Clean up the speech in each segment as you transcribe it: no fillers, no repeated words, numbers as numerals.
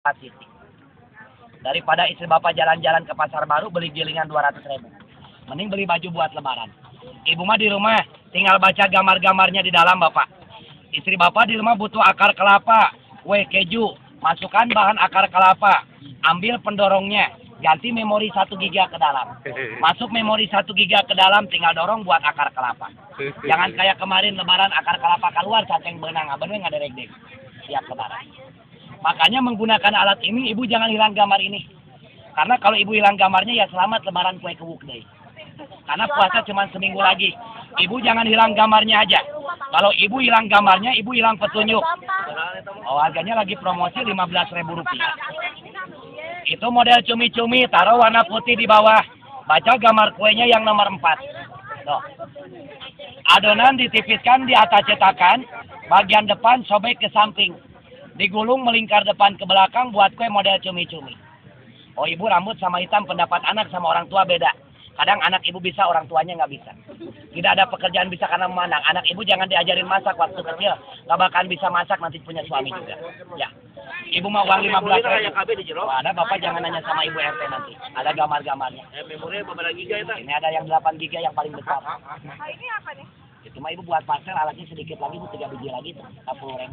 titik. Daripada istri bapak jalan-jalan ke pasar baru beli gilingan 200.000. Mending beli baju buat lebaran. Ibu mah di rumah tinggal baca gambar-gambarnya di dalam bapak. Istri bapak di rumah butuh akar kelapa, kue keju, masukkan bahan akar kelapa, ambil pendorongnya, ganti memori 1 giga ke dalam. Masuk memori 1 giga ke dalam, tinggal dorong buat akar kelapa. Jangan kayak kemarin lebaran akar kelapa keluar cacing benang, abang nggak ada regdek. Siap lebaran. Makanya menggunakan alat ini, ibu jangan hilang gambar ini. Karena kalau ibu hilang gambarnya, ya selamat lebaran kue kewuk deh. Karena puasa cuma seminggu lagi. Ibu jangan hilang gambarnya aja. Kalau ibu hilang gambarnya, ibu hilang petunjuk. Oh, harganya lagi promosi Rp15.000. Itu model cumi-cumi, taruh warna putih di bawah. Baca gambar kuenya yang nomor 4. Tuh. Adonan ditipiskan di atas cetakan, bagian depan sobek ke samping. Digulung melingkar depan ke belakang buat kue model cumi-cumi. Oh, ibu rambut sama hitam, pendapat anak sama orang tua beda. Kadang anak ibu bisa, orang tuanya nggak bisa. Tidak ada pekerjaan bisa karena memandang. Anak ibu jangan diajarin masak waktu kecil. Nggak bakalan bisa masak, nanti punya suami juga. Ya. Ibu mau uang 15.000. Oh, ada bapak jangan nanya sama ibu RT nanti. Ada gambar-gambarnya. Memorinya beberapa giga itu? Ini ada yang 8 giga yang paling besar. Ini apa nih? Itu mah ibu buat pastel, alatnya sedikit lagi, 3 biji lagi tuh, 40.000.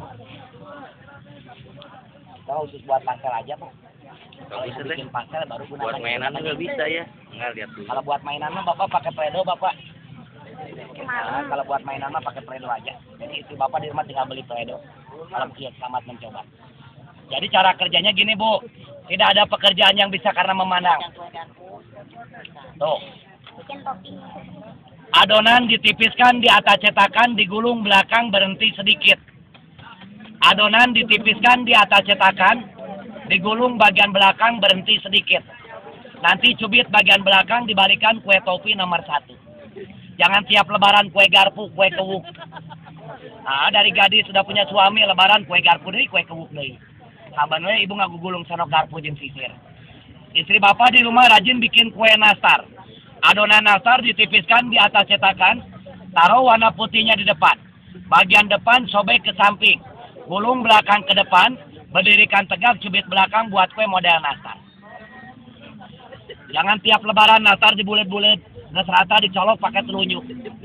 Kalau khusus buat pastel aja kok. Kalau ibu bikin pastel baru gunakan. Buat mainan nggak bisa ya? Nggak lihat dulu. Kalau buat mainan mah bapak pakai Play-Doh bapak. Nah, kalau buat mainan mah pakai Play-Doh aja. Jadi istri bapak di rumah tinggal beli Play-Doh. Kalau kiat selamat mencoba. Jadi cara kerjanya gini bu, tidak ada pekerjaan yang bisa karena memandang. Tuh. Adonan ditipiskan di atas cetakan, digulung belakang berhenti sedikit. Adonan ditipiskan di atas cetakan, digulung bagian belakang berhenti sedikit. Nanti cubit bagian belakang dibalikan kue topi nomor 1. Jangan tiap lebaran kue garpu, kue kewuk. Nah, dari gadis sudah punya suami lebaran kue garpu deh, kue kewuk deh. Sabannya ibu nggak gulung sanok garpu jeung sisir. Istri bapak di rumah rajin bikin kue nastar. Adonan nastar ditipiskan di atas cetakan, taruh warna putihnya di depan. Bagian depan sobek ke samping, gulung belakang ke depan, berdirikan tegak cubit belakang buat kue model nastar. Jangan tiap lebaran nastar dibulet-bulet, nges rata dicolok pakai telunjuk.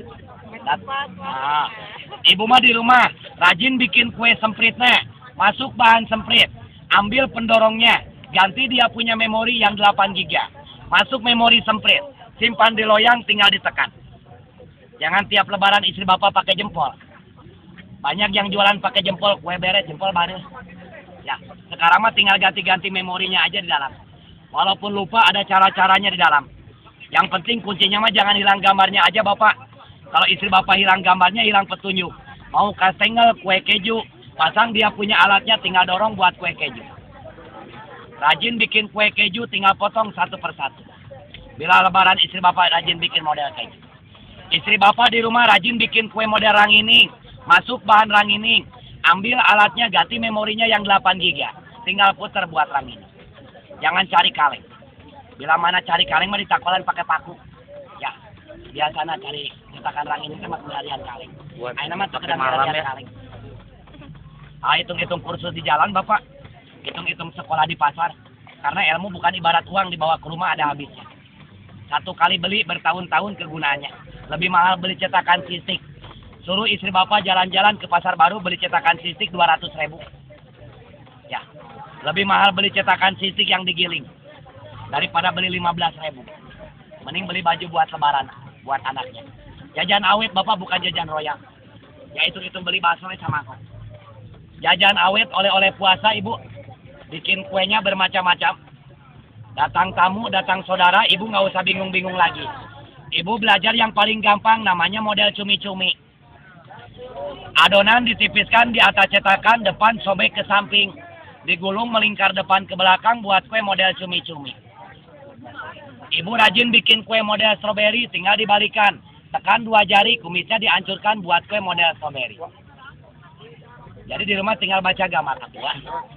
Nah, ibu mah di rumah rajin bikin kue sempritnya. Masuk bahan semprit, ambil pendorongnya, ganti dia punya memori yang 8 giga. Masuk memori semprit, simpan di loyang tinggal ditekan. Jangan tiap lebaran istri bapak pakai jempol. Banyak yang jualan pakai jempol, kue beret, jempol baru. Ya, sekarang mah tinggal ganti-ganti memorinya aja di dalam. Walaupun lupa ada cara-caranya di dalam. Yang penting kuncinya mah jangan hilang gambarnya aja bapak. Kalau istri bapak hilang gambarnya, hilang petunjuk. Mau kastengel, kue keju, pasang dia punya alatnya, tinggal dorong buat kue keju. Rajin bikin kue keju, tinggal potong satu persatu. Bila lebaran istri bapak rajin bikin model keju. Istri bapak di rumah rajin bikin kue model rangining. Masuk bahan rangining. Ambil alatnya, ganti memorinya yang 8 giga. Tinggal puter buat rangining. Jangan cari kaleng. Bila mana cari kaleng mah ditakolan pakai paku. Ya, biasanya cari cetakan rangining sama pelarian kaleng. Ayo nama sekedar pelarian kaleng. Ah, hitung-hitung kursus di jalan bapak. Hitung-hitung sekolah di pasar. Karena ilmu bukan ibarat uang dibawa ke rumah ada habisnya. Satu kali beli bertahun-tahun kegunaannya. Lebih mahal beli cetakan sisik. Suruh istri bapak jalan-jalan ke pasar baru beli cetakan sisik 200.000. Ya, lebih mahal beli cetakan sisik yang digiling daripada beli 15.000. Mending beli baju buat lebaran buat anaknya. Jajan awet bapak bukan jajan royal. Ya itu beli bakso sama kok. Jajan awet oleh-oleh puasa ibu. Bikin kuenya bermacam-macam. Datang tamu, datang saudara, ibu nggak usah bingung-bingung lagi. Ibu belajar yang paling gampang, namanya model cumi-cumi. Adonan ditipiskan di atas cetakan, depan sobek ke samping. Digulung melingkar depan ke belakang buat kue model cumi-cumi. Ibu rajin bikin kue model stroberi, tinggal dibalikan. Tekan 2 jari, kumisnya dihancurkan buat kue model stroberi. Jadi di rumah tinggal baca gambar ya.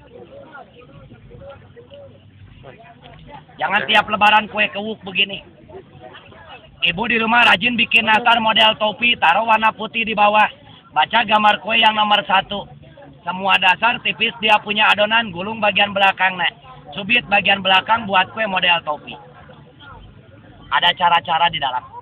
Jangan tiap lebaran kue kewuk begini. Ibu di rumah rajin bikin nastar model topi, taruh warna putih di bawah. Baca gambar kue yang nomor 1. Semua dasar tipis dia punya adonan, gulung bagian belakang nek. Subit bagian belakang buat kue model topi. Ada cara-cara di dalam.